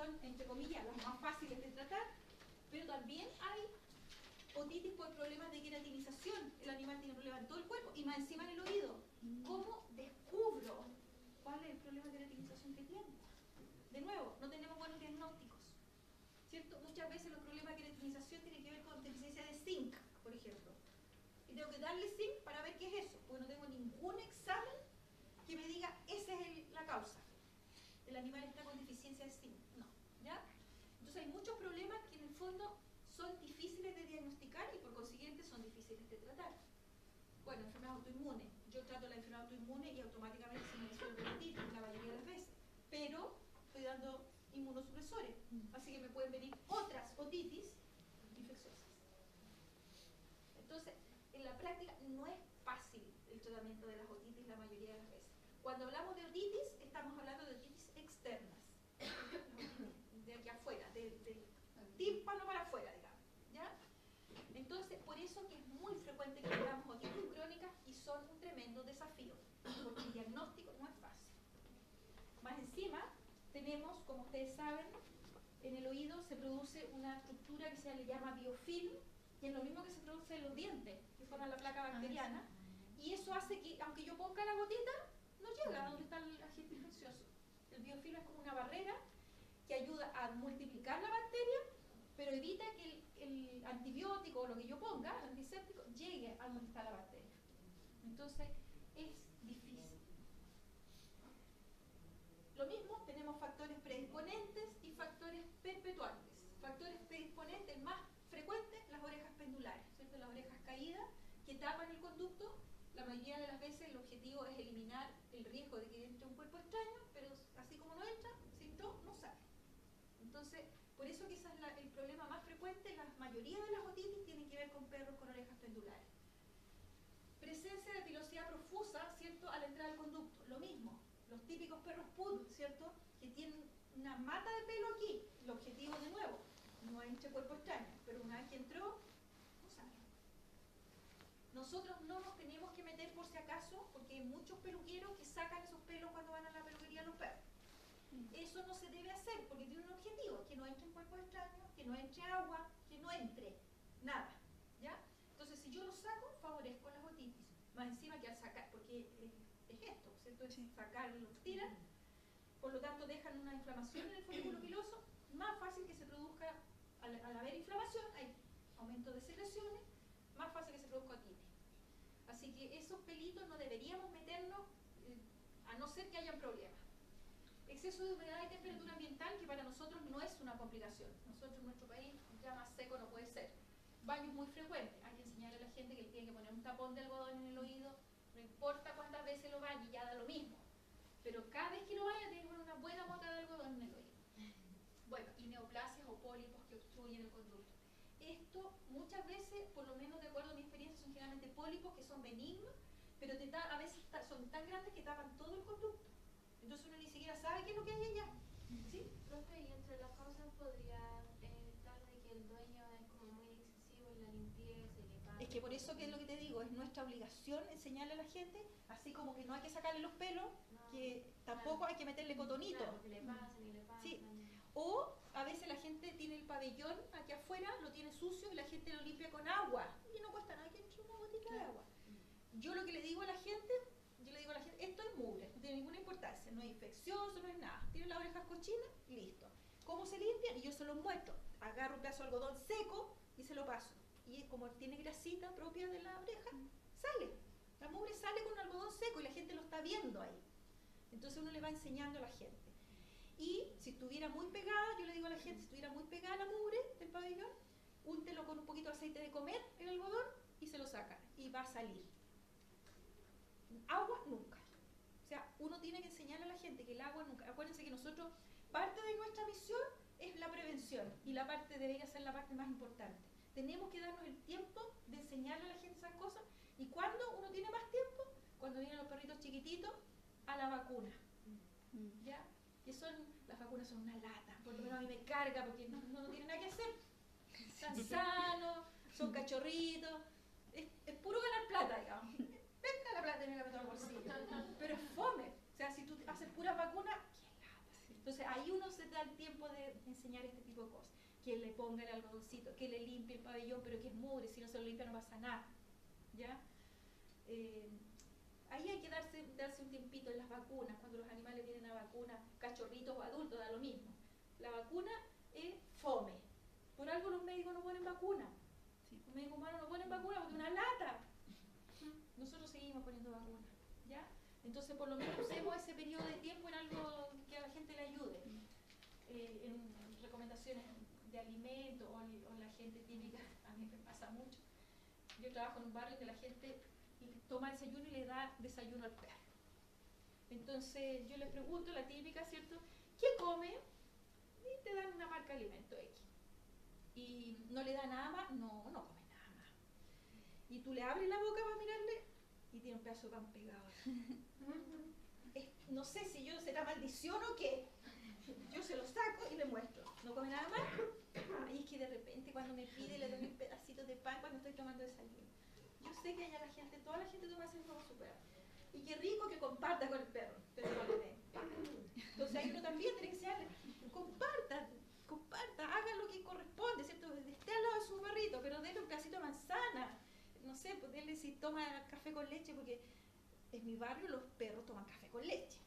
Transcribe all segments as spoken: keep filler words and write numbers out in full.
son, entre comillas, las más fáciles de tratar, pero también hay otitis por problemas de queratinización. El animal tiene problemas en todo el cuerpo y más encima en el oído. ¿Cómo descubro cuál es el problema de queratinización que tiene? De nuevo, no tenemos buenos diagnósticos, ¿cierto? Muchas veces los problemas de queratinización tienen que ver con deficiencia de zinc, por ejemplo. Y tengo que darle zinc para ver qué es eso, porque no tengo ningún examen que me diga esa es el, la causa. El animal está con deficiencia de zinc. No, ¿ya? Entonces hay muchos problemas que en el fondo son difíciles de diagnosticar y por consiguiente son difíciles de tratar. Bueno, enfermedad autoinmune. Yo trato la enfermedad autoinmune y automáticamente se me resuelve la otitis la mayoría de las veces. Pero estoy dando inmunosupresores. Así que me pueden venir otras otitis infecciosas. Entonces, en la práctica no es fácil el tratamiento de las otitis la mayoría de las veces. Cuando hablamos de otitis, estamos hablando de otitis externas. De aquí afuera, del de tímpano para afuera, digamos. ¿Ya? Entonces, por eso que es muy frecuente que tengamos otitis crónicas y son un tremendo desafío, porque el diagnóstico no es fácil. Más encima, tenemos, como ustedes saben, en el oído se produce una estructura que se le llama biofilm, que es lo mismo que se produce en los dientes, que forman la placa bacteriana, y eso hace que, aunque yo ponga la gotita, no llega a donde está el agente infeccioso. El biofilm es como una barrera que ayuda a multiplicar la bacteria, pero evita que el, el antibiótico o lo que yo ponga, el antiséptico, llegue a donde está la bacteria. Entonces, es difícil. Lo mismo, tenemos factores predisponentes y factores perpetuantes. Factores predisponentes más frecuentes, las orejas pendulares, ¿cierto? Las orejas caídas que tapan el conducto. La mayoría de las veces el objetivo es eliminar el riesgo de que entre un cuerpo extraño, pero así como no entra, si entró, no sale. Entonces, por eso que ese es la, el problema más frecuente. La mayoría de las otitis tienen que ver con perros con orejas pendulares. Presencia de pilosidad profusa, ¿cierto?, a la entrada del conducto. Lo mismo, los típicos perros poodle, ¿cierto?, que tienen una mata de pelo aquí. El objetivo, de nuevo, no entre cuerpo extraño, pero una vez que entró, no sale. Nosotros no nos tenemos que meter por si acaso, porque hay muchos peluqueros que sacan esos pelos cuando van a la peluquería a los perros. Eso no se debe hacer porque tiene un objetivo, que no entre en cuerpos extraños, que no entre agua, que no entre nada, ¿ya? Entonces, si yo lo saco, favorezco las otitis. Más encima que al sacar, porque es, es esto, ¿cierto? Es sacar, los tiran, por lo tanto dejan una inflamación en el folículo piloso, más fácil que se produzca, al, al haber inflamación, hay aumento de secreciones, más fácil que se produzca otitis. Así que esos pelitos no deberíamos meternos, eh, a no ser que hayan problemas. Exceso de humedad y temperatura ambiental, que para nosotros no es una complicación. Nosotros en nuestro país ya más seco no puede ser. Baños muy frecuentes. Hay que enseñarle a la gente que le tiene que poner un tapón de algodón en el oído. No importa cuántas veces lo bañe, ya da lo mismo. Pero cada vez que lo vaya tiene que poner una buena mota de algodón en el oído. Bueno, y neoplasias o pólipos que obstruyen el conducto. Esto muchas veces, por lo menos de acuerdo a mi experiencia, son generalmente pólipos que son benignos, pero te a veces son tan grandes que tapan todo el conducto. Entonces uno ni siquiera sabe qué es lo que hay allá. ¿Sí? Profe, y entre las causas podría eh, estar de que el dueño es como muy excesivo en la limpieza y le pasa. Es que por eso, que es lo que te digo, es nuestra obligación enseñarle a la gente, así como que no hay que sacarle los pelos, no, que tampoco claro, hay que meterle cotonito. Claro, que le pasen y le pasan. Sí. O a veces la gente tiene el pabellón aquí afuera, lo tiene sucio y la gente lo limpia con agua. Y no cuesta nada que entre una gotita de agua. Yo lo que le digo a la gente, yo le digo a la gente, esto es mugre, no tiene ninguna importancia, no es infeccioso, no es nada. Tiene las orejas cochinas, listo. ¿Cómo se limpian? Y yo se los muestro. Agarro un pedazo de algodón seco y se lo paso. Y como tiene grasita propia de la oreja, sale. La mugre sale con un algodón seco y la gente lo está viendo ahí. Entonces uno le va enseñando a la gente. Y si estuviera muy pegada, yo le digo a la gente, si estuviera muy pegada la mugre del pabellón, úntelo con un poquito de aceite de comer, el algodón, y se lo saca. Y va a salir. Agua nunca. O sea, uno tiene que enseñarle a la gente que el agua nunca. Acuérdense que nosotros, parte de nuestra misión es la prevención y la parte debería ser la parte más importante. Tenemos que darnos el tiempo de enseñarle a la gente esas cosas. Y cuando uno tiene más tiempo, cuando vienen los perritos chiquititos a la vacuna, ¿ya? Que son, las vacunas son una lata, por lo menos a mí me carga porque no, no, no tienen nada que hacer. Están sanos, son cachorritos, es, es puro ganar plata, digamos. Venga la plata y me la meto al bolsillo. Pero es fome. O sea, si tú haces puras vacunas, qué lata. Entonces ahí uno se da el tiempo de enseñar este tipo de cosas. Que le ponga el algodoncito, que le limpie el pabellón, pero que es mugre, si no se lo limpia no pasa nada. ¿Ya? Eh, ahí hay que darse, darse un tiempito en las vacunas, cuando los animales vienen a vacuna, cachorritos o adultos, da lo mismo. La vacuna es fome. Por algo los médicos no ponen vacuna. Sí. Los médicos humanos no ponen vacuna porque es una lata. Nosotros seguimos poniendo vacuna. ¿Ya? Entonces por lo menos usemos ese periodo de tiempo en algo que a la gente le ayude. Eh, en recomendaciones de alimentos o, o la gente típica, a mí me pasa mucho. Yo trabajo en un barrio que la gente toma desayuno y le da desayuno al perro. Entonces yo les pregunto, la típica, ¿cierto? ¿Qué come? Y te dan una marca de alimento X. ¿Y no le da nada más? No, no come nada más. Y tú le abres la boca para mirarle y tiene un pedazo de pan pegado. es, no sé si yo será maldición o qué. Yo se lo saco y le muestro. ¿No come nada más? Ay, es que de repente cuando me pide le doy un pedacito de pan cuando estoy tomando desayuno. Yo sé que allá la gente, toda la gente toma ese como su perro. Y qué rico que comparta con el perro, pero no le den. Entonces ahí uno también tiene que enseñarle, comparta, comparta, haga lo que corresponde, ¿cierto? Esté al lado de su perrito, pero denle un pedacito de manzana. No sé, pues denle si toma café con leche, porque en mi barrio los perros toman café con leche.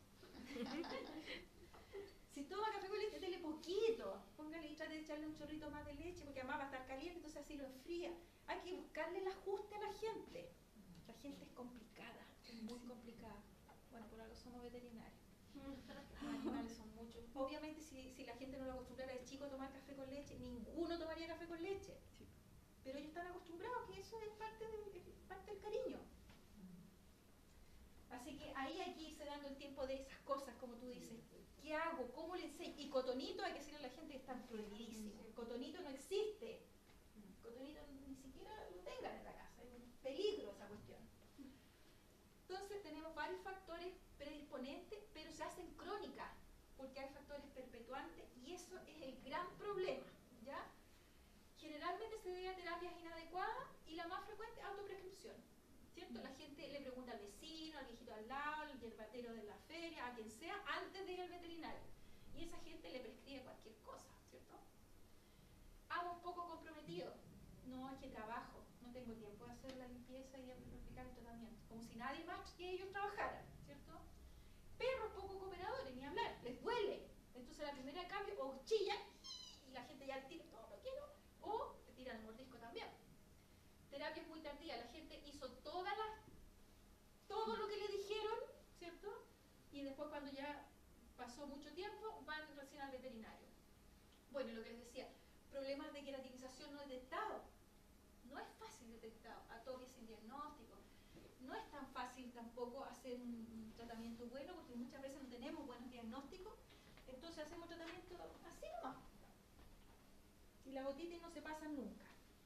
Si toma café con leche, denle poquito. Póngale y trate de echarle un chorrito más de leche, porque además va a estar caliente, entonces así lo enfría. Hay que buscarle el ajuste a la gente. La gente es complicada, es muy complicada. Bueno, por algo somos veterinarios. Los animales son muchos. Obviamente, si, si la gente no lo acostumbrara de chico a tomar café con leche, ninguno tomaría café con leche. Sí. Pero ellos están acostumbrados, que eso es parte, de, es parte del cariño. Así que ahí hay que irse dando el tiempo de esas cosas, como tú dices. ¿Qué hago? ¿Cómo le enseño? Y cotonito, hay que decirle a la gente que están prohibidísimos. Cotonito no existe. Cotonito ni siquiera lo tengan en la casa. Es un peligro esa cuestión. Entonces tenemos varios factores predisponentes, pero se hacen crónicas, porque hay factores perpetuantes, y eso es el gran problema, ¿ya? Generalmente se debe a terapias inadecuadas, y la más frecuente, autoprescripción, ¿cierto? La gente le pregunta al vecino, al viejito al lado, al yerbatero de la feria, a quien sea, antes de ir al veterinario. Y esa gente le prescribe cualquier cosa, ¿cierto? Amo un poco comprometido. No, es que trabajo, no tengo tiempo de hacer la limpieza y de aplicar el tratamiento. Como si nadie más que ellos trabajaran, ¿cierto? Perros poco cooperadores, ni hablar, les duele. Entonces la primera cambio, o chillan, y la gente ya al tiro, no, no quiero, o te tiran el mordisco también. Terapia es muy tardía, la gente hizo todas las, todo lo que le dijeron, ¿cierto? Y después cuando ya pasó mucho tiempo, van recién al veterinario. Bueno, y lo que les decía, problemas de queratinización no detectados. No es fácil detectar atopia sin diagnóstico. No es tan fácil tampoco hacer un, un tratamiento bueno, porque muchas veces no tenemos buenos diagnósticos. Entonces hacemos tratamiento así nomás. Y las otitis no se pasan nunca.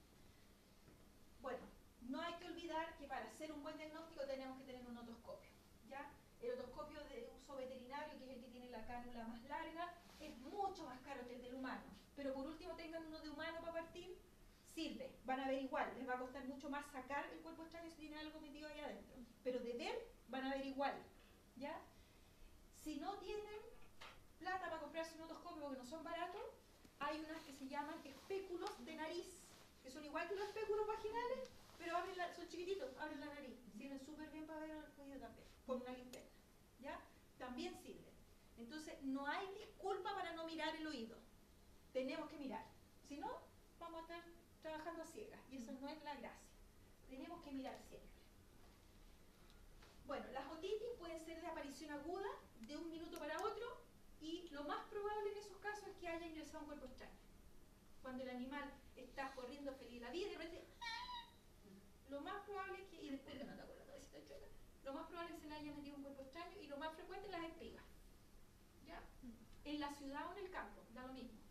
Bueno, no hay que olvidar que para hacer un buen diagnóstico tenemos que tener un otoscopio, ¿ya? El otoscopio de uso veterinario, que es el que tiene la cánula más larga, es mucho más caro que el del humano. Pero por último tengan uno de humano para partir, sirve, van a ver igual, les va a costar mucho más sacar el cuerpo extraño si tienen algo metido ahí adentro. Pero de ver, van a ver igual, ¿ya? Si no tienen plata para comprarse un otoscopio porque no son baratos, hay unas que se llaman espéculos de nariz, que son igual que los espéculos vaginales, pero abren la, son chiquititos, abren la nariz, sirven súper bien para ver el oído también, con una linterna, ¿ya? También sirven. Entonces, no hay disculpa para no mirar el oído. Tenemos que mirar. Si no, vamos a estar trabajando a ciegas, y eso no es la gracia. Tenemos que mirar siempre. Bueno, las otitis pueden ser de aparición aguda, de un minuto para otro, y lo más probable en esos casos es que haya ingresado un cuerpo extraño. Cuando el animal está corriendo feliz la vida y de repente, ¡ah! Lo más probable es que, y después que no anda con la cabecita chueca, lo más probable es que se le haya metido un cuerpo extraño, y lo más frecuente es las espigas. ¿Ya? En la ciudad o en el campo, da lo mismo.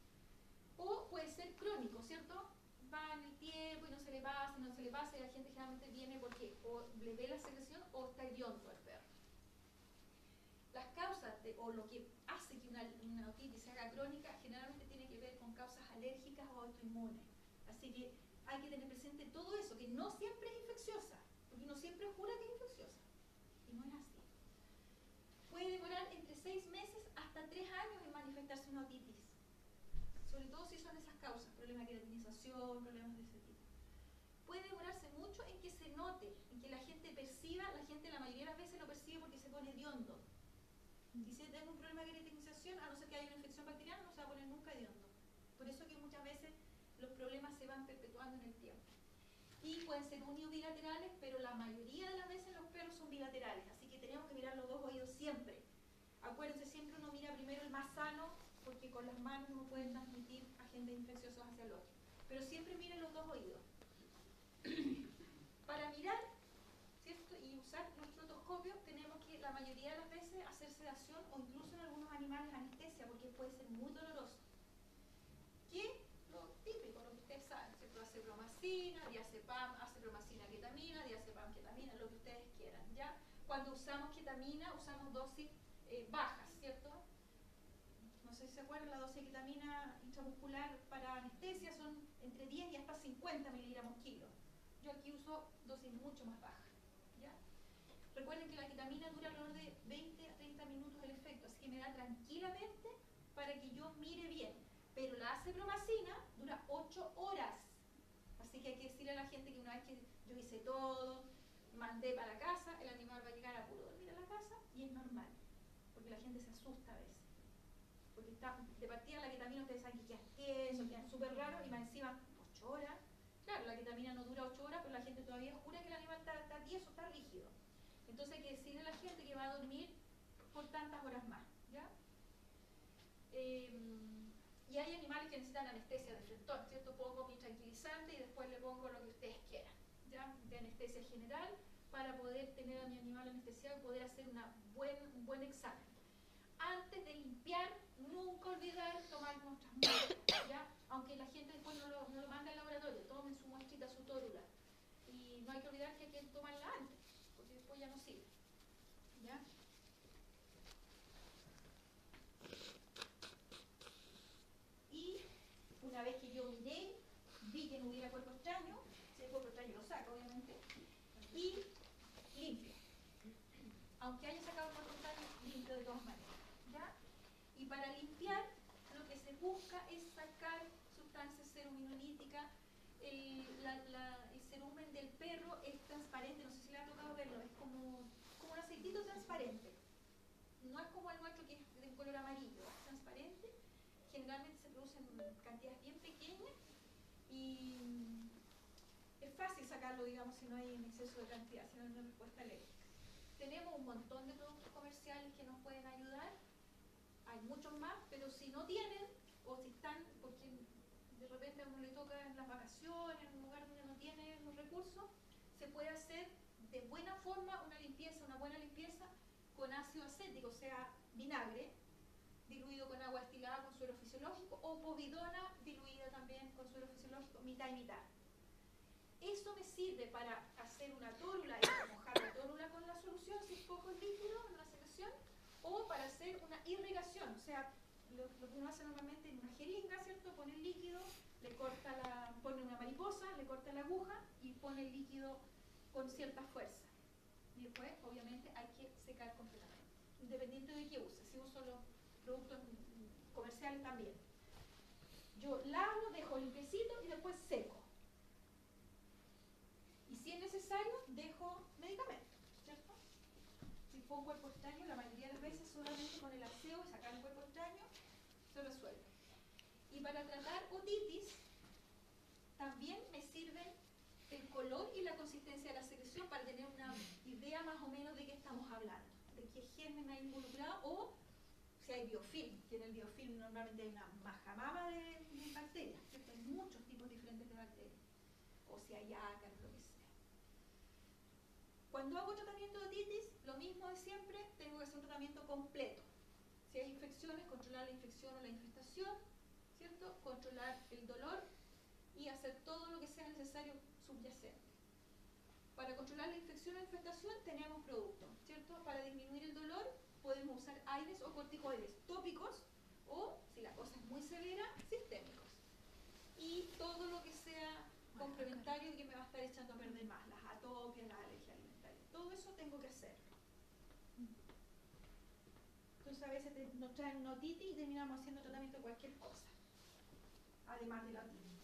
O puede ser crónico, ¿cierto? Va en el tiempo y no se le pasa, no se le pasa, y la gente generalmente viene porque o le ve la secreción o está hediondo al perro. Las causas de, o lo que hace que una, una otitis se haga crónica generalmente tiene que ver con causas alérgicas o autoinmunes. Así que hay que tener presente todo eso, que no siempre es infecciosa, porque uno siempre jura que es infecciosa, y no es así. Puede demorar entre seis meses hasta hasta tres años en manifestarse una otitis, sobre todo si son esas causas, problemas de queratinización, problemas de ese tipo. Puede demorarse mucho en que se note, en que la gente perciba, la gente la mayoría de las veces lo percibe porque se pone hediondo. Y si tengo un problema de queratinización, a no ser que haya una infección bacteriana, no se va a poner nunca hediondo. Por eso que muchas veces los problemas se van perpetuando en el tiempo. Y pueden ser uni o bilaterales, pero la mayoría de las veces los perros son bilaterales, así que tenemos que mirar los dos oídos siempre. Acuérdense, siempre uno mira primero el más sano, porque con las manos uno puede transmitir agentes infecciosos hacia el otro. Pero siempre miren los dos oídos. Para mirar, ¿cierto? Y usar nuestro otoscopio, tenemos que la mayoría de las veces hacer sedación o incluso en algunos animales anestesia, porque puede ser muy doloroso. ¿Qué? Lo típico, lo que ustedes saben, ¿cierto? Acepromacina, diazepam, acepromacina, ketamina, diazepam, ketamina, lo que ustedes quieran, ¿ya? Cuando usamos ketamina, usamos dosis eh, bajas, ¿cierto? No sé si se acuerdan, la dosis de ketamina intramuscular para anestesia son entre diez y hasta cincuenta miligramos kilo. Yo aquí uso dosis mucho más bajas, ¿ya? Recuerden que la ketamina dura alrededor de veinte a treinta minutos el efecto, así que me da tranquilamente para que yo mire bien. Pero la acepromacina dura ocho horas. Así que hay que decirle a la gente que una vez que yo hice todo, mandé para la casa, el animal va a llegar a puro dormir a la casa y es normal. Porque la gente se asusta a veces. Porque está, de partida la ketamina ustedes saben que queda tieso, queda súper raro y más encima ocho horas. Claro, la ketamina no dura ocho horas, pero la gente todavía jura que el animal está, está tieso, está rígido. Entonces hay que decirle a la gente que va a dormir por tantas horas más, ¿ya? Eh, y hay animales que necesitan anestesia de frentón, ¿cierto? Pongo mi tranquilizante y después le pongo lo que ustedes quieran, ¿ya? De anestesia general para poder tener a mi animal anestesiado y poder hacer una buen, un buen examen. Antes de limpiar, nunca olvidar tomar nuestras muestras, ¿ya? Aunque la gente después no lo, no lo manda al laboratorio, tomen su muestrita, su tórula. Y no hay que olvidar que hay que tomarla antes, porque después ya no sirve, ¿ya? Y una vez que yo miré, vi que no hubiera cuerpo extraño, si hay cuerpo extraño lo saco obviamente, y limpio. Aunque haya sacado el cuerpo extraño, limpio de todas maneras, ¿ya? Y para limpiar, lo que se busca es sacar sustancias seruminolíticas. El, la, la, el cerumen del perro es transparente, no sé si le ha tocado verlo, es como, como un aceitito transparente. No es como el nuestro que es de color amarillo, es transparente. Generalmente se producen cantidades bien pequeñas y es fácil sacarlo, digamos, si no hay un exceso de cantidad, si no hay una respuesta alérgica. Tenemos un montón de productos comerciales que nos pueden ayudar, hay muchos más, pero si no tienen, o si están, porque de repente a uno le toca en las vacaciones, en un lugar donde no tiene los recursos, se puede hacer de buena forma una limpieza, una buena limpieza con ácido acético, o sea, vinagre, diluido con agua destilada con suero fisiológico, o povidona diluida también con suero fisiológico, mitad y mitad. Eso me sirve para hacer una tórula y mojar la tórula con la solución, si es poco líquido en la secreción, o para hacer una irrigación, o sea, lo, lo que uno hace normalmente en una jeringa, ¿cierto? Pone el líquido, le corta la, pone una mariposa, le corta la aguja y pone el líquido con cierta fuerza. Y después, obviamente, hay que secar completamente, independiente de qué use. Si uso los productos comerciales también. Yo lavo, dejo limpiecito y después seco. Y si es necesario, dejo medicamentos, ¿cierto? Si fue un cuerpo extraño, la mayoría de las veces solamente con el aseo y sacar el cuerpo extraño se resuelve. Y para tratar otitis, también me sirve el color y la consistencia de la secreción para tener una idea más o menos de qué estamos hablando, de qué germen hay involucrado o si hay biofilm, que en el biofilm normalmente hay una majamama de, de bacterias, ¿cierto? Hay muchos tipos diferentes de bacterias, o si hay ácaros, lo que sea. Cuando hago tratamiento de otitis, lo mismo de siempre, tengo que hacer un tratamiento completo. Si hay infecciones, controlar la infección o la infestación, ¿cierto? Controlar el dolor y hacer todo lo que sea necesario subyacente. Para controlar la infección o la infestación tenemos productos, ¿cierto? Para disminuir el dolor podemos usar aires o corticoides tópicos o, si la cosa es muy severa, sistémicos. Y todo lo que sea complementario y que me va a estar echando a perder más, las atopias, las alergias alimentarias, todo eso tengo que hacer. Entonces, entonces a veces te, nos traen una otitis y terminamos haciendo tratamiento de cualquier cosa, además de la otitis.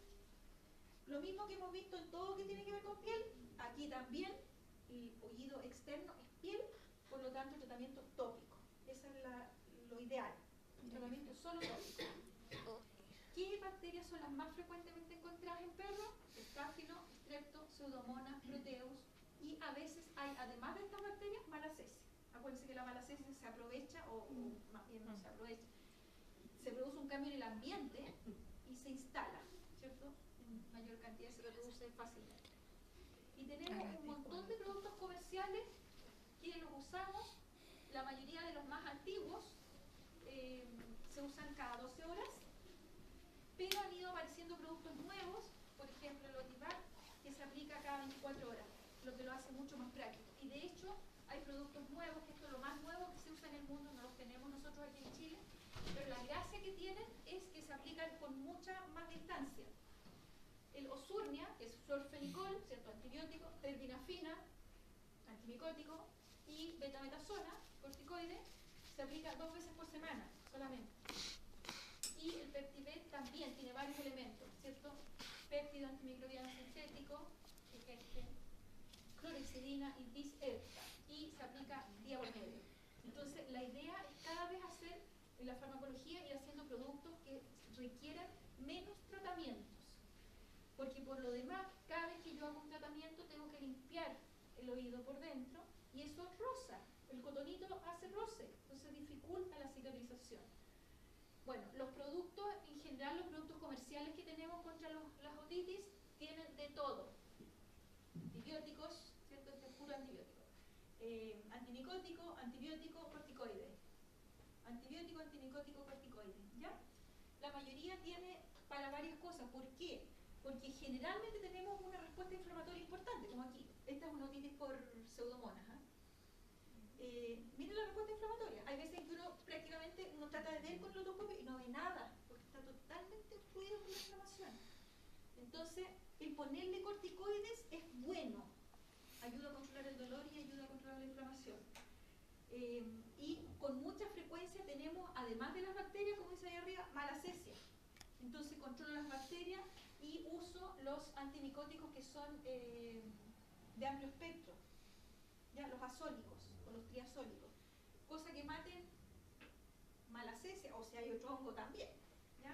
Lo mismo que hemos visto en todo lo que tiene que ver con piel, aquí también el oído externo es piel, por lo tanto el tratamiento tópico. Esa es la, lo ideal, un tratamiento solo tópico. ¿Qué bacterias son las más frecuentemente encontradas en perros? Estáfilo, estrepto, pseudomonas, proteus, y a veces hay, además de estas bacterias, malacesia. Acuérdense que la malacesia se aprovecha, o, o más bien no se aprovecha, se produce un cambio en el ambiente y se instala, ¿cierto? En mayor cantidad se reproduce fácilmente. Y tenemos un montón de productos comerciales que los usamos, la mayoría de los más antiguos eh, se usan cada doce horas, pero han ido apareciendo productos nuevos, por ejemplo el Otivac, que se aplica cada veinticuatro horas, lo que lo hace mucho más práctico. Y de hecho hay productos nuevos, que esto es lo más nuevo que se usa en el mundo, no los tenemos nosotros aquí en Chile, pero la gracia que tienen es que se aplican con mucha más distancia. El Osurnia, que es florfenicol, ¿cierto? Antibiótico, terbinafina, antimicótico, y betametasona, corticoide, se aplica dos veces por semana solamente. Y el Peptivet también tiene varios elementos, ¿cierto? Péptido antimicrobiano sintético, que es este, clorhexidina y diserta, y se aplica día por medio. Entonces, la idea es cada vez hacer en la farmacología ir haciendo productos que requieran menos tratamientos. Porque por lo demás, cada vez que yo hago un tratamiento tengo que limpiar el oído por dentro y eso roza. El cotonito hace roce, entonces dificulta la cicatrización. Bueno, los productos, en general los productos comerciales que tenemos contra los, las otitis tienen de todo. Antibióticos, ¿cierto? Este es puro antibiótico. Eh, antimicótico, antibiótico, corticoide. Antibiótico, antimicótico, corticoide. ¿Ya? La mayoría tiene para varias cosas. ¿Por qué? Porque generalmente tenemos una respuesta inflamatoria importante, como aquí. Esta es una otitis por pseudomonas. ¿eh? Eh, miren la respuesta inflamatoria. Hay veces que uno prácticamente uno trata de ver con el otoscopio y no ve nada, porque está totalmente obstruido por la inflamación. Entonces, el ponerle corticoides es bueno. Ayuda a controlar el dolor y ayuda a controlar la inflamación. Eh, y con mucha frecuencia tenemos, además de las bacterias, como dice ahí arriba, malacesia. Entonces controlo las bacterias y uso los antimicóticos que son eh, de amplio espectro, ya los azólicos o los triazólicos, cosa que maten malacesia, o si hay otro hongo también, ¿ya?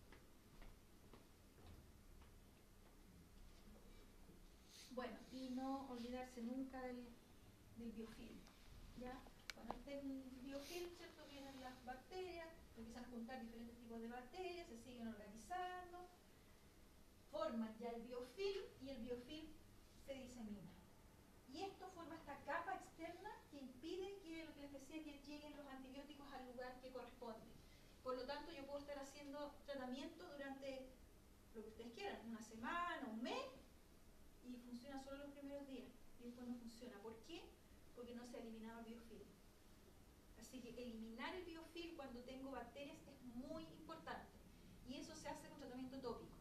Bueno, y no olvidarse nunca del, del biofilm, ¿ya? Cuando esté el biofilm, ¿cierto? Vienen las bacterias, empiezan a juntar diferentes tipos de bacterias, se siguen organizando, forman ya el biofilm y el biofilm se disemina. Y esto forma esta capa externa que impide que, lo que les decía, que lleguen los antibióticos al lugar que corresponde. Por lo tanto, yo puedo estar haciendo tratamiento durante lo que ustedes quieran, una semana, un mes, y funciona solo los primeros días, y después no funciona. ¿Por qué? Porque no se ha eliminado el biofilm. Así que eliminar el biofilm cuando tengo bacterias es muy importante. Y eso se hace con tratamiento tópico.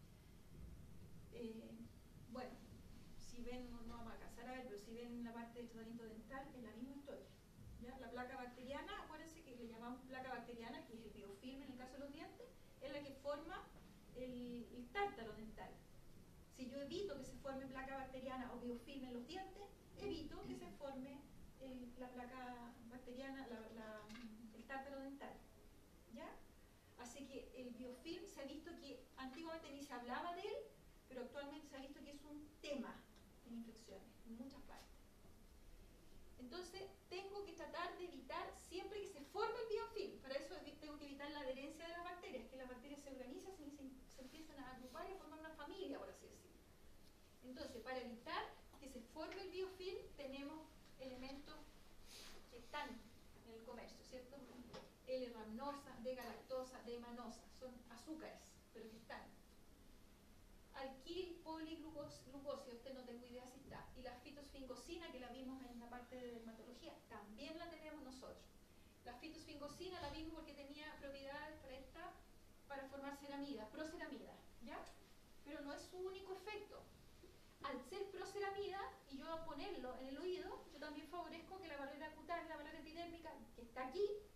Eh, bueno, si ven, no, no vamos a alcanzar a ver, pero si ven la parte de tratamiento dental, es la misma historia. ¿Ya? La placa bacteriana, acuérdense que le llamamos placa bacteriana, que es el biofilm en el caso de los dientes, es la que forma el, el tártaro dental. Si yo evito que se forme placa bacteriana o biofilm en los dientes, evito que se forme el, la placa bacteriana, la, la, el tártaro dental. ¿Ya? Así que el biofilm se ha visto que antiguamente ni se hablaba de él, pero actualmente se ha visto que es un tema en infecciones, en muchas partes. Entonces, tengo que tratar de evitar siempre que se forme el biofilm. Para eso tengo que evitar la adherencia de las bacterias, que las bacterias se organizan y se, se empiezan a agrupar y a formar una familia, por así decirlo. Entonces, para evitar que se forme el biofilm, tenemos elementos que están en el comercio, ¿cierto? L-ramnosa, D-galactosa, D-manosa, son azúcares, pero que están. Alquil poliglucosia, usted no tengo idea si está. Y la fitosfingosina, que la vimos en la parte de dermatología, también la tenemos nosotros. La fitosfingosina la vimos porque tenía propiedades para esta, para formar ceramidas, proceramidas, ¿ya? Pero no es su único efecto. Al ser proceramida, y yo a ponerlo en el oído, yo también favorezco que la barrera cutánea, la barrera epidérmica, que está aquí,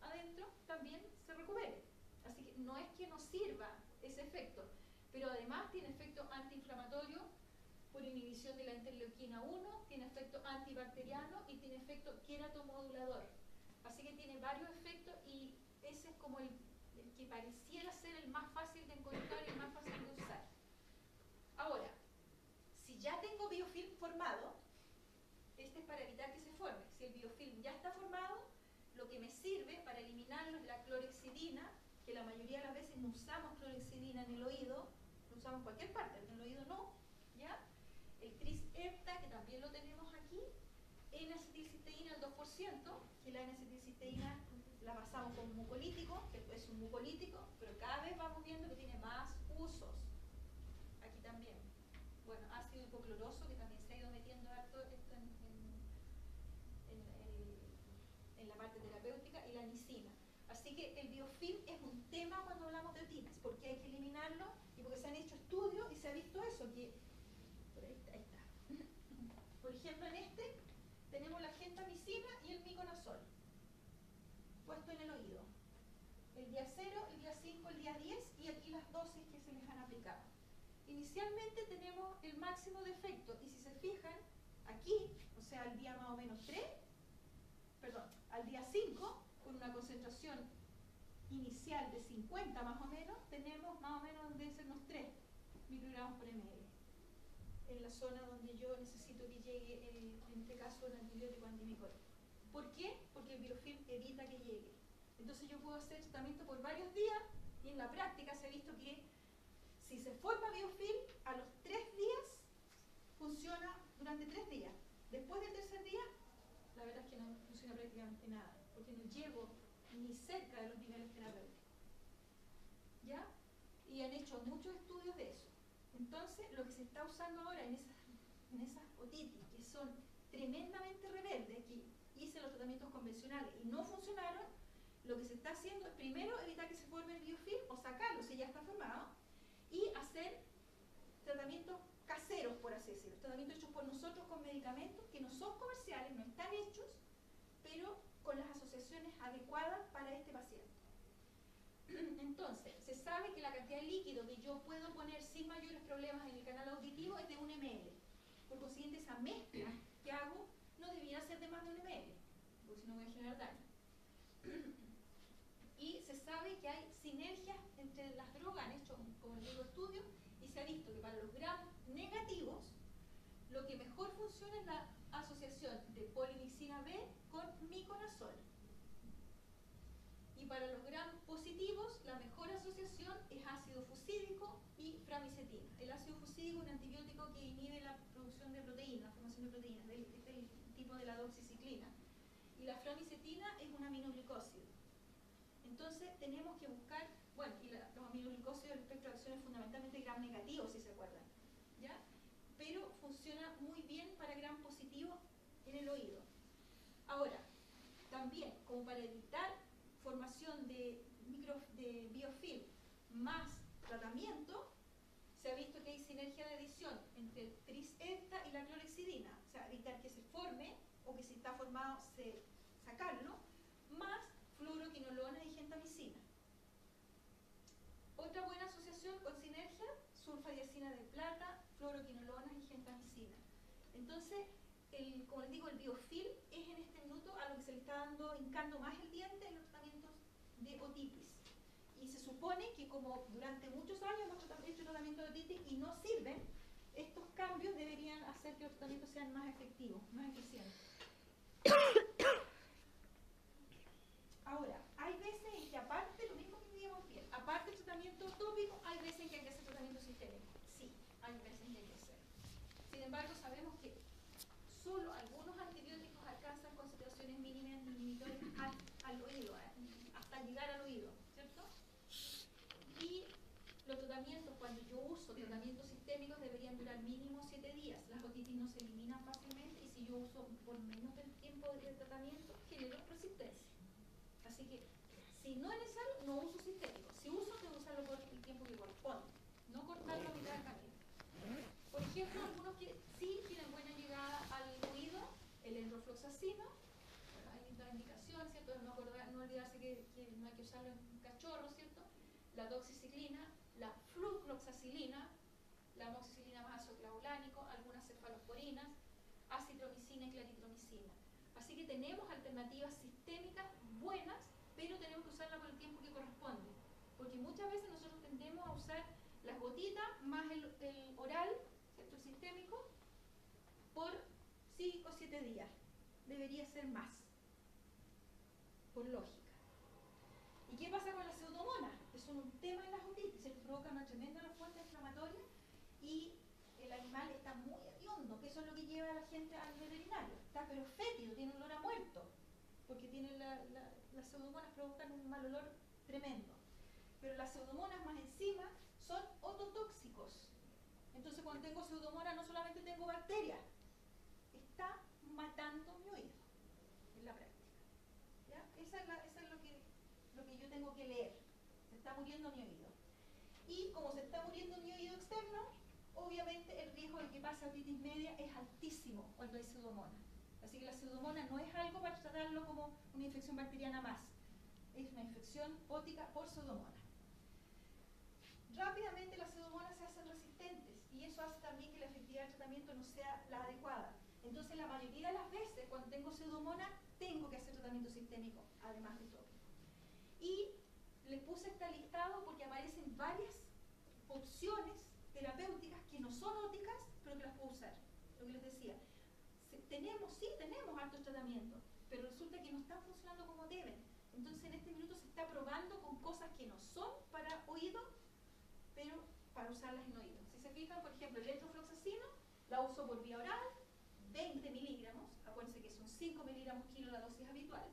también se recupere. Así que no es que no sirva ese efecto, pero además tiene efecto antiinflamatorio por inhibición de la interleuquina uno, tiene efecto antibacteriano y tiene efecto queratomodulador. Así que tiene varios efectos y ese es como el, el que pareciera ser el más fácil de encontrar y el más fácil de usar. Ahora, si ya tengo biofilm formado, este es para evitar que se forme. Si el biofilm ya está formado, lo que me sirve para eliminarlo es la clorexidina, que la mayoría de las veces no usamos clorexidina en el oído, lo usamos en cualquier parte, en el oído no, ¿ya? El tris-hepta, que también lo tenemos aquí, N-acetilcisteína al dos por ciento, que la N-acetilcisteína la basamos como mucolítico, que es un mucolítico, pero cada vez vamos viendo que tiene más usos. Aquí también. Bueno, ácido hipocloroso, que también se ha ido metiendo harto esto en, en, en, el, en la parte terapéutica, y la nicina. Así que el biofilm es un tema cuando hablamos de otitis, porque hay que eliminarlo y porque se han hecho estudios y se ha visto eso, que por ahí está, ahí está. Por ejemplo, en este tenemos la gentamicina y el miconazol puesto en el oído. El día cero, el día cinco, el día diez, y aquí las dosis que se les han aplicado. Inicialmente tenemos el máximo de efecto, y si se fijan, aquí, o sea, al día más o menos tres, perdón, al día cinco, con una concentración inicial de cincuenta más o menos, tenemos más o menos debe ser unos tres microgramos por ml, en la zona donde yo necesito que llegue, el, en este caso, el antibiótico antimicótico. ¿Por qué? Porque el biofilm evita que llegue. Entonces yo puedo hacer tratamiento por varios días, y en la práctica se ha visto que si se forma biofilm, a los tres días funciona durante tres días. Después del tercer día, la verdad es que no funciona prácticamente nada, porque no llego ni cerca de los niveles terapéuticos. ¿Ya? Y han hecho muchos estudios de eso. Entonces, lo que se está usando ahora en esas, en esas otitis, que son tremendamente rebeldes, que hice los tratamientos convencionales y no funcionaron, lo que se está haciendo es primero evitar que se forme el biofilm o sacarlo si ya está formado, y hacer tratamientos caseros, por así decirlo, tratamientos hechos por nosotros con medicamentos que no son comerciales, no están hechos, pero con las asociaciones adecuadas para este paciente. Entonces, se sabe que la cantidad de líquido que yo puedo poner sin mayores problemas en el canal auditivo es de un mililitro. Por consiguiente, esa mezcla que hago no debiera ser de más de un mililitro, porque si no voy a generar daño. Y se sabe que hay sinergias entre las drogas, han hecho, como les digo, estudios, y se ha visto que para los gram negativos, lo que mejor funciona es la asociación de polimixina B con miconazol. Y para los gram positivos, la mejor asociación es ácido fusídico y framicetina. El ácido fusídico es un antibiótico que inhibe la producción de proteínas, la formación de proteínas, del, es del tipo de la doxiciclina. Y la framicetina es un aminoglicósido. Entonces tenemos que buscar, bueno, y la, los aminoglicósidos, el espectro de acción es fundamentalmente gram negativo, si se acuerdan, ¿ya? Pero funciona muy bien para gram positivo en el oído. Ahora, también, como para evitar formación de, micro, de biofilm más tratamiento, se ha visto que hay sinergia de adición entre el tris-hepta y la clorexidina, o sea, evitar que se forme, o que si está formado, se, sacarlo, más fluoroquinolona y gentamicina. Otra buena asociación con sinergia, sulfadiazina de plata, fluoroquinolona y gentamicina. Entonces, el, como les digo, el biofilm es en este minuto a lo que se le está dando, hincando más el diente en los tratamientos de otitis. Y se supone que como durante muchos años hemos hecho tratamiento de otitis y no sirven, estos cambios deberían hacer que los tratamientos sean más efectivos, más eficientes. Ahora, hay veces en que aparte, lo mismo que digamos bien, aparte del tratamiento tópico, hay veces en que hay que hacer tratamiento sistémico. Sí, hay veces en que hay que hacer. Sin embargo, sabemos que solo algunos antibióticos alcanzan concentraciones mínimas de inhibidores al, al oído, ¿eh? Hasta llegar al oído, ¿cierto? Y los tratamientos, cuando yo uso tratamientos sistémicos, deberían durar mínimo siete días. Las otitis no se eliminan fácilmente y si yo uso por menos del tiempo de tratamiento, genero resistencia. Así que, si no es necesario, no uso sistémico. Si uso, tengo que usarlo por el tiempo que corresponde. No cortarlo a mitad del camino. Por ejemplo, algunos que sí tienen buena llegada al oído, el enrofloxacino, bueno, hay otra indicación. precaución, ¿cierto? No, acordar, no olvidarse que, que no hay que usarlo en cachorros, ¿cierto? La doxiciclina, la flucloxacilina, la amoxicilina más ácido clavulánico, algunas cefalosporinas, acitromicina y claritromicina. Así que tenemos alternativas sistémicas buenas, pero tenemos que usarlas por el tiempo que corresponde. Porque muchas veces nosotros tendemos a usar las gotitas más el, el oral, ¿cierto? El sistémico, por cinco o siete días. Debería ser más, por lógica. ¿Y qué pasa con las pseudomonas? Que son un tema en las otitis, se les provoca una tremenda respuesta inflamatoria y el animal está muy hediondo, que eso es lo que lleva a la gente al veterinario. Está pero fétido, tiene olor a muerto, porque tiene la, la, las pseudomonas provocan un mal olor tremendo. Pero las pseudomonas más encima son ototóxicos. Entonces cuando tengo pseudomonas no solamente tengo bacterias, está matando mi oído en la práctica. ¿Ya? Esa es, la, esa es lo, que, lo que yo tengo que leer. Se está muriendo mi oído. Y como se está muriendo mi oído externo, obviamente el riesgo de que pase otitis media es altísimo cuando hay pseudomonas. Así que la pseudomonas no es algo para tratarlo como una infección bacteriana más. Es una infección ótica por pseudomonas. Rápidamente las pseudomonas se hacen resistentes y eso hace también que la efectividad del tratamiento no sea la adecuada. Entonces la mayoría de las veces cuando tengo pseudomonas tengo que hacer tratamiento sistémico, además de tópico. Y les puse este listado porque aparecen varias opciones terapéuticas que no son óticas, pero que las puedo usar. Lo que les decía, tenemos, sí, tenemos altos tratamientos, pero resulta que no están funcionando como deben. Entonces en este minuto se está probando con cosas que no son para oído, pero para usarlas en oído. Si se fijan, por ejemplo, el letrofloxacino la uso por vía oral, veinte miligramos, acuérdense que son cinco miligramos kilo la dosis habitual,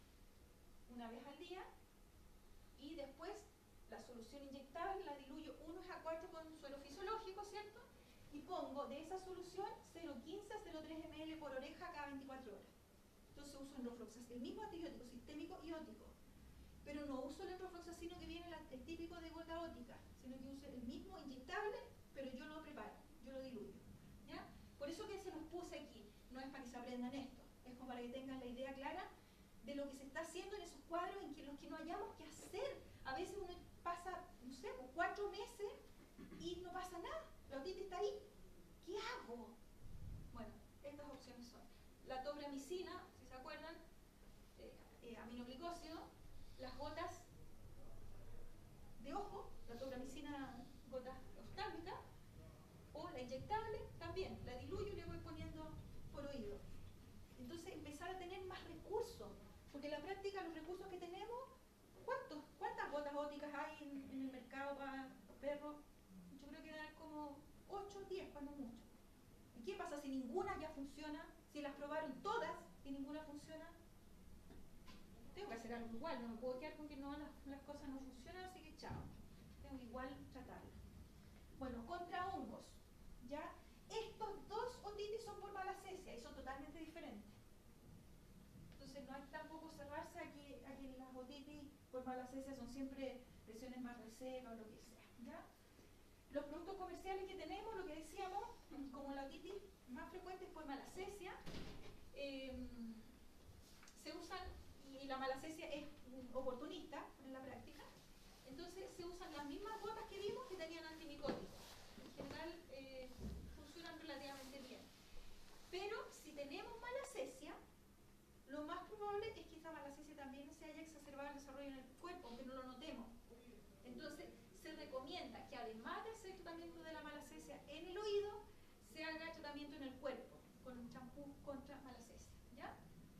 una vez al día, y después la solución inyectable la diluyo uno a cuatro con suero fisiológico, ¿cierto? Y pongo de esa solución cero punto quince a cero punto tres mililitros por oreja cada veinticuatro horas. Entonces uso enrofloxacino, el mismo antibiótico sistémico y ótico. Pero no uso el enrofloxacino que viene la, el típico de gota ótica, sino que uso el mismo inyectable, pero yo lo preparo, yo lo diluyo. ¿Ya? Por eso que se los puse aquí, no es para que se aprendan esto, es como para que tengan la idea clara de lo que se está haciendo en esos cuadros en que los que no hayamos que hacer. A veces uno pasa, no sé, cuatro meses y no pasa nada, la otitis está ahí. ¿Qué hago? Bueno, estas opciones son la tobramicina, si se acuerdan, eh, eh, aminoglicósido, las gotas de ojo, la tobramicina gotas oftálmicas, o la inyectable también, la diluyo y le voy poniendo por oído. Entonces empezar a tener más recursos, porque en la práctica los recursos que tenemos, ¿cuántos, ¿cuántas gotas óticas hay en, en el mercado para perros? Yo creo que dan como ocho o diez cuando mucho. ¿Y qué pasa si ninguna ya funciona? Si las probaron todas y ninguna funciona, tengo que hacer algo igual, no me puedo quedar con que no, las, las cosas no funcionan, así que chao, tengo que igual tratarlas. Bueno, contra hongos, ¿ya? Estos dos otitis son por malacesia y son totalmente diferentes. Entonces no hay tampoco cerrarse a que, a que las otitis por malacesia son siempre lesiones más resecas o lo que sea, ¿ya? Los productos comerciales que tenemos, lo que decíamos, como la otitis más frecuente es por malacesia, eh, se usan, y la malacesia es oportunista en la práctica, entonces se usan las mismas gotas que vimos que tenían antimicóticos. En general eh, funcionan relativamente bien. Pero si tenemos malacesia, lo más probable es que esa malacesia también se haya exacerbado el desarrollo en el cuerpo, aunque no lo notemos. Entonces se recomienda que además de hacer tratamiento de la malacesia en el oído, se haga tratamiento en el cuerpo, con un champú contra malacesia, ¿ya?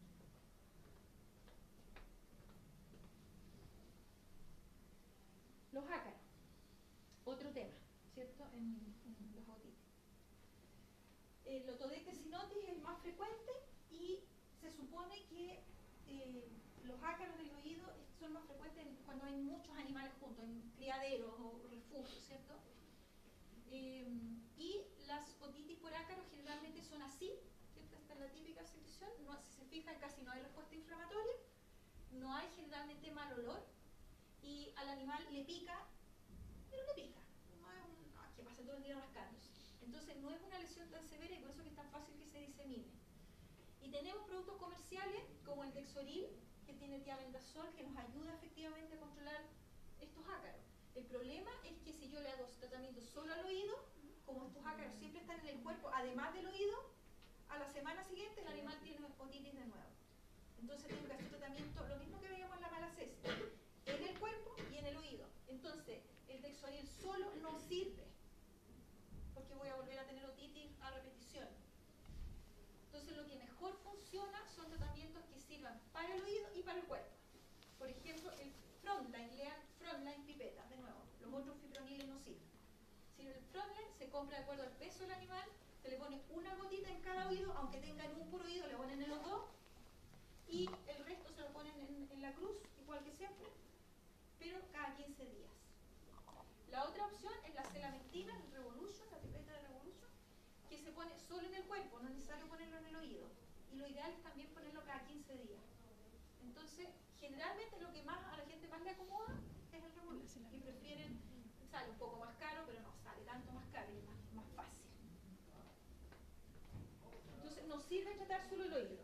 Los ácaros, otro tema, ¿cierto? En, en los otitis. El Otodectes sinotis es el más frecuente y se supone que eh, los ácaros del oído son más frecuentes cuando hay muchos animales juntos, en criaderos o refugios, ¿cierto? Eh, y las otitis por ácaros generalmente son así, ¿cierto? Esta es la típica secreción, no, si se fijan casi no hay respuesta inflamatoria, no hay generalmente mal olor y al animal le pica, pero le pica, no es un, no, que pasa todo el día rascándose. Entonces no es una lesión tan severa y por eso que es tan fácil que se disemine. Y tenemos productos comerciales como el Dexoril, que tiene tiabendazol que nos ayuda efectivamente a controlar estos ácaros. El problema es que si yo le hago tratamiento solo al oído, como estos ácaros siempre están en el cuerpo, además del oído, a la semana siguiente el animal tiene otitis de nuevo. Entonces tengo que hacer tratamiento, lo mismo que veíamos en la malacesia, en el cuerpo y en el oído. Entonces, el Dexonil solo no sirve, porque voy a volver a tener otitis a repetición. Entonces, lo que mejor funciona son tratamientos que sirvan para el oído y para el cuerpo. Por ejemplo, el Frontline, lean Frontline pipeta, de nuevo. Los otros fiproniles no sirven. Si el Frontline se compra de acuerdo al peso del animal, se le pone una gotita en cada oído, aunque tengan un por oído, le ponen en los dos, y el resto se lo ponen en, en la cruz, igual que siempre, pero cada quince días. La otra opción es la celamentina, el Revolution, la pipeta de Revolution, que se pone solo en el cuerpo, no es necesario ponerlo en el oído. Y lo ideal es también ponerlo cada quince días. Entonces, generalmente lo que más a la gente más le acomoda es el Revolution, y prefieren, sale un poco más caro, pero no sale tanto más caro y es más, más fácil. Entonces, nos sirve tratar solo el oído.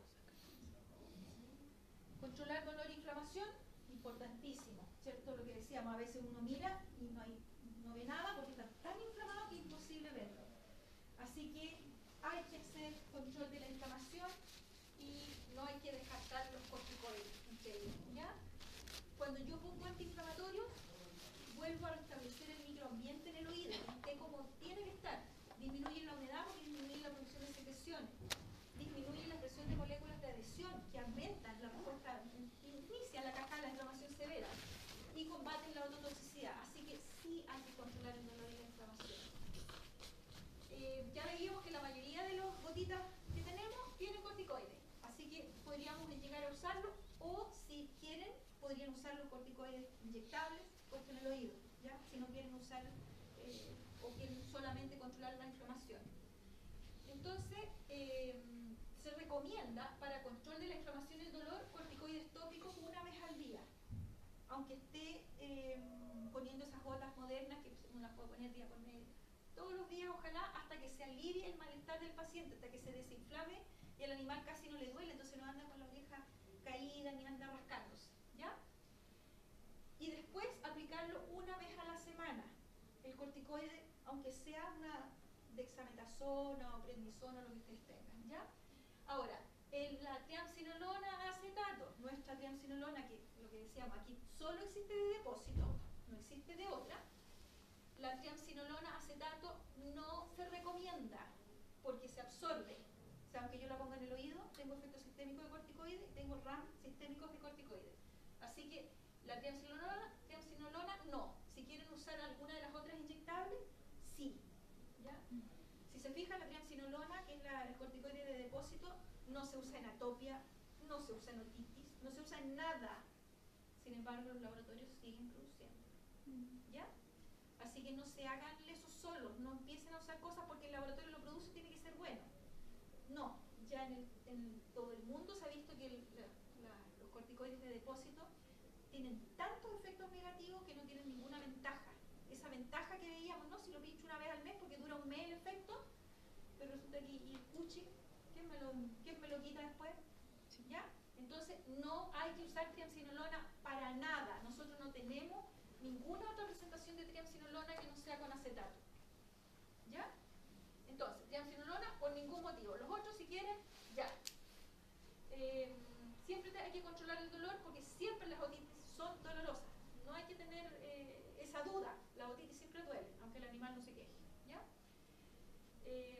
Controlar dolor e inflamación, importantísimo, ¿cierto? Lo que decíamos, a veces uno mira y no, hay, no ve nada porque está tan inflamado que es imposible verlo. Así que hay que hacer control de la inflamación y no hay que descartar los corticoides, ¿ya? Cuando yo pongo antiinflamatorios, vuelvo a restablecer el microambiente en el oído, que esté como tiene que estar. Disminuye la humedad porque disminuye la producción de secreciones. Disminuye la presión de moléculas de adhesión que aumentan la respuesta, inician la cascada de la inflamación severa y combaten la ototoxicidad. Así que sí hay que controlar el dolor y la inflamación. Eh, ya veíamos que la mayoría de las gotitas que tenemos tienen corticoides, así que podríamos llegar a usarlo, o si quieren, podrían usar los corticoides inyectables puestos en el oído, ¿ya? Si no quieren usar eh, o quieren solamente controlar la inflamación. Entonces, eh, se recomienda para control de la inflamación y el dolor corticoides tópicos una vez al día, aunque esté eh, poniendo esas gotas modernas que uno las puede poner día por medio. Todos los días, ojalá, hasta que se alivie el malestar del paciente, hasta que se desinflame y al animal casi no le duele, entonces no anda con la oreja caída ni anda rascándose, ¿ya? Y después aplicarlo una vez a la semana, el corticoide, aunque sea una dexametasona o prednisona, lo que ustedes tengan, ¿ya? Ahora, el, la triamcinolona acetato, nuestra triamcinolona, que lo que decíamos aquí, solo existe de depósito, no existe de otra. La triamcinolona acetato no se recomienda porque se absorbe. O sea, aunque yo la ponga en el oído, tengo efecto sistémico de corticoides y tengo RAM sistémicos de corticoides. Así que la triamcinolona, triamcinolona no. Si quieren usar alguna de las otras inyectables, sí. ¿Ya? Si se fijan, la triamcinolona, que es la, el corticoide de depósito, no se usa en atopia, no se usa en otitis, no se usa en nada. Sin embargo, los laboratorios siguen produciendo. ¿Ya? Así que no se hagan lesos solos, no empiecen a usar cosas porque el laboratorio lo produce y tiene que ser bueno. No, ya en, el, en todo el mundo se ha visto que el, la, la, los corticoides de depósito tienen tantos efectos negativos que no tienen ninguna ventaja. Esa ventaja que veíamos, no, si lo pincho una vez al mes porque dura un mes el efecto, pero resulta que y el cuchi, ¿quién me, lo, ¿quién me lo quita después? ¿Ya? Entonces no hay que usar triamcinolona para nada. Nosotros no tenemos ninguna otra presentación de triamcinolona que no sea con acetato. ¿Ya? Entonces, triamcinolona por ningún motivo. Los otros, si quieren, ya. Eh, siempre hay que controlar el dolor porque siempre las otitis son dolorosas. No hay que tener eh, esa duda. La otitis siempre duele, aunque el animal no se queje. ¿Ya? Eh,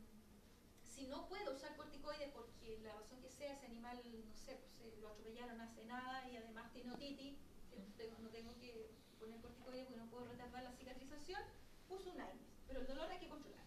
si no puedo usar corticoides porque la razón que sea, ese animal, no sé, pues, lo atropellaron hace nada y además tiene otitis, no tengo que poner corticoides porque no puedo retardar la cicatrización, uso un AINES, pero el dolor hay que controlar.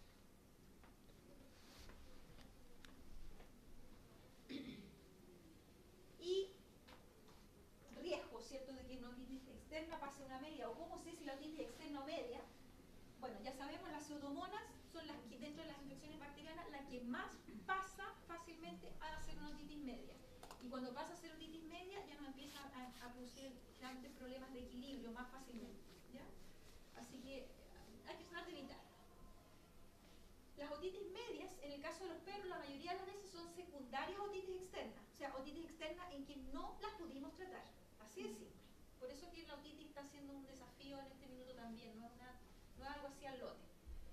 Y riesgo, ¿cierto?, de que una otitis externa pase a una media, o cómo sé si la otitis externa o media. Bueno, ya sabemos, las pseudomonas son las que dentro de las infecciones bacterianas la que más pasa fácilmente a ser una otitis media. Y cuando pasa a ser otitis media ya nos empieza a, a producir grandes problemas de equilibrio más fácilmente, ¿ya? Así que hay que tratar de evitar. Las otitis otitis medias, en el caso de los perros, la mayoría de las veces son secundarias a otitis externa, o sea, otitis externa en que no las pudimos tratar, así de simple. Por eso que la otitis está siendo un desafío en este minuto también, no es, una, no es algo así al lote.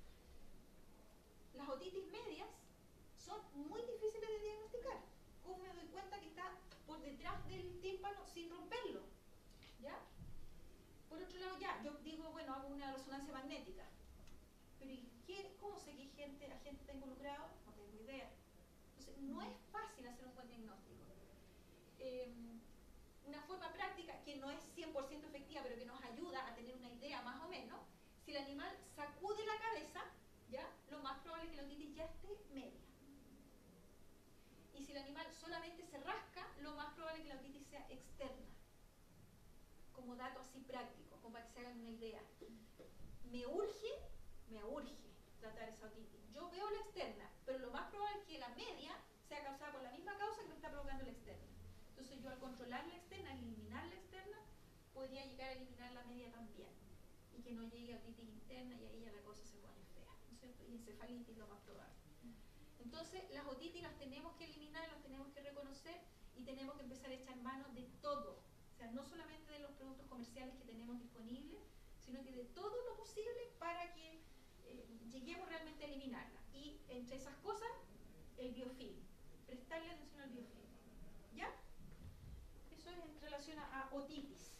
Las otitis medias son muy difíciles de diagnosticar. ¿Cómo me doy cuenta que está por detrás del tímpano sin romperlo? ¿Ya? Por otro lado, ya, yo digo, bueno, hago una resonancia magnética. Pero ¿y qué, cómo sé que gente, la gente está involucrado? No tengo idea. Entonces, no es fácil hacer un buen diagnóstico. Eh, una forma práctica, que no es cien por ciento efectiva, pero que nos ayuda a tener una idea más o menos, si el animal sacude la cabeza, ¿ya? Lo más probable es que la otitis ya esté media. Y si el animal solamente se rasca, lo más probable es que la otitis sea externa. Como dato así práctico, como para que se hagan una idea. Me urge, me urge tratar esa otitis. Yo veo la externa, pero lo más probable es que la media sea causada por la misma causa que me está provocando la externa. Entonces yo al controlar la externa, al eliminar la externa, podría llegar a eliminar la media también. Y que no llegue a otitis interna y ahí ya la cosa se pone fea, ¿no es cierto? Y encefalitis lo más probable. Entonces las otitis las tenemos que eliminar, las tenemos que reconocer y tenemos que empezar a echar mano de todo. O sea, no solamente de los productos comerciales que tenemos disponibles, sino que de todo lo posible para que eh, lleguemos realmente a eliminarla. Y entre esas cosas, el biofilm. Prestarle atención al biofilm. ¿Ya? Eso es en relación a, a otitis.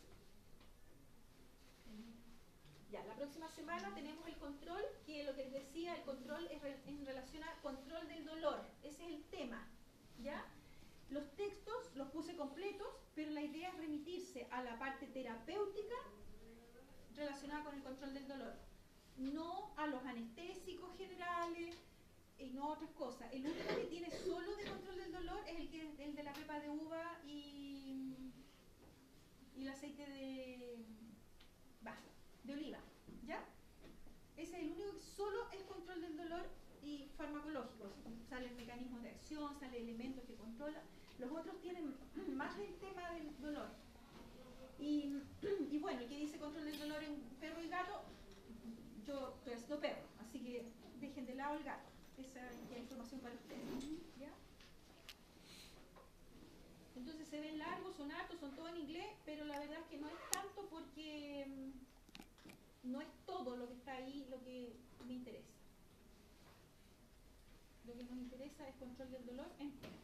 Ya, la próxima semana tenemos el control, que lo que les decía, el control es re, en relación al control del dolor. Ese es el tema. ¿Ya? Los textos los puse completos, pero la idea es remitirse a la parte terapéutica relacionada con el control del dolor. No a los anestésicos generales y no a otras cosas. El único que tiene solo de control del dolor es el, que, el de la pepa de uva y, y el aceite de, bah, de oliva. ¿Ya? Ese es el único que solo es control del dolor y farmacológico. Sale el mecanismo de acción, sale elementos que controla. Los otros tienen más del tema del dolor. Y, y bueno, el que dice control del dolor en perro y gato, yo estoy haciendo perro, así que dejen de lado el gato. Esa es la información para ustedes. ¿Ya? Entonces se ven largos, son hartos, son todo en inglés, pero la verdad es que no es tanto porque no es todo lo que está ahí lo que me interesa. Lo que nos interesa es control del dolor en perro.